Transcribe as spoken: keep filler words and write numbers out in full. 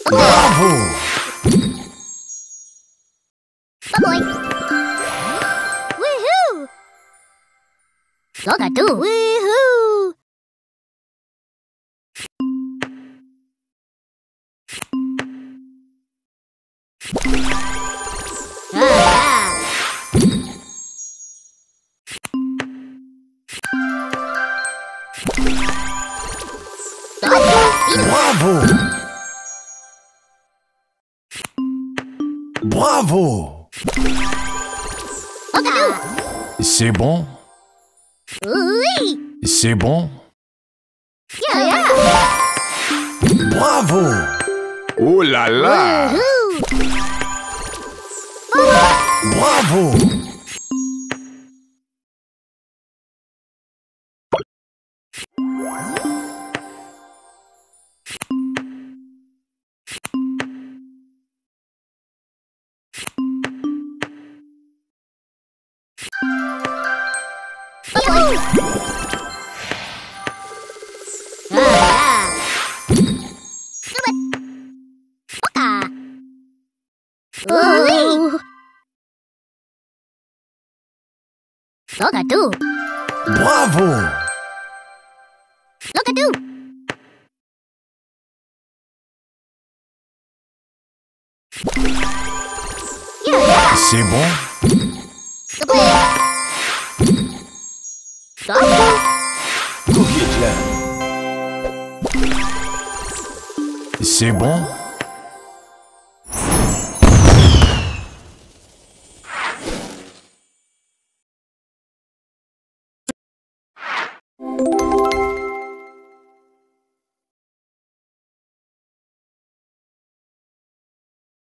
Bravo! Bye-bye. Woohoo! Look at you. Woohoo! Ah, Bravo! Bravo! Look at you. C'est bon? Oui. C'est bon? Yeah, yeah. Bravo! Oh là là! Woohoo! Bravo! Bye-bye. Ah, Stupid. Okay. Oui. Look at you. Bravo! Look at you. Yeah, yeah. C'est bon? Stupid. Stop. Cookie Jam. C'est bon?